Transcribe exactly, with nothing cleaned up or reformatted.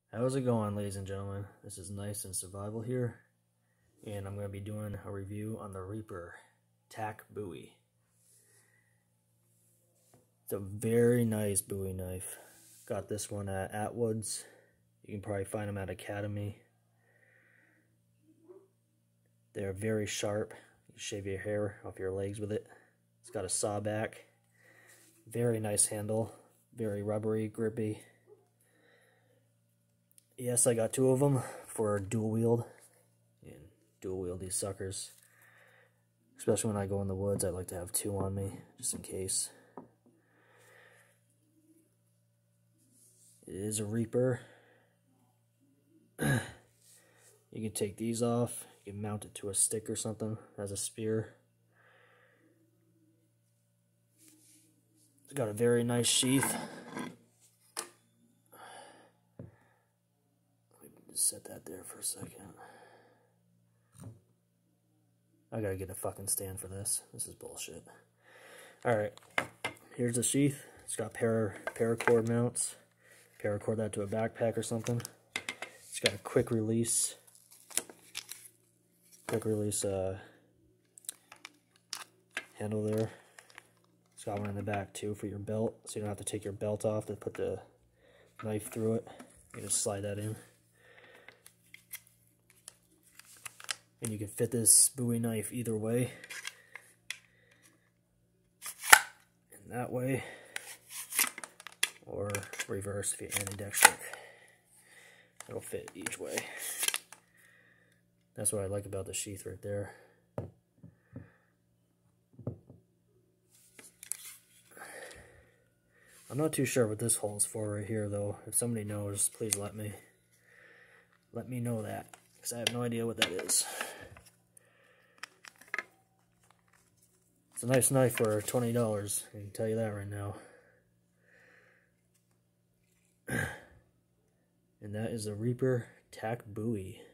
How's it going, ladies and gentlemen? This is Nice and Survival here, and I'm going to be doing a review on the Reaper Tack Bowie. It's a very nice Bowie knife. Got this one at Atwoods. You can probably find them at Academy. They're very sharp. You can shave your hair off your legs with it. It's got a saw back. Very nice handle. Very rubbery, grippy. Yes, I got two of them for dual wield. And dual wield these suckers. Especially when I go in the woods, I like to have two on me, just in case. It is a Reaper. You can take these off. You can mount it to a stick or something as a spear. It's got a very nice sheath. Set that there for a second. I gotta get a fucking stand for this. This is bullshit. Alright, here's the sheath. It's got para, paracord mounts. Paracord that to a backpack or something. It's got a quick release. Quick release uh, handle there. It's got one in the back too for your belt, so you don't have to take your belt off to put the knife through it. You just slide that in. And you can fit this Bowie knife either way. And that way. Or reverse if you're ambidextric. It'll fit each way. That's what I like about the sheath right there. I'm not too sure what this hole is for right here though. If somebody knows, please let me. Let me know that. Because I have no idea what that is. It's a nice knife for twenty dollars, I can tell you that right now. And that is a Reaper Tack Bowie.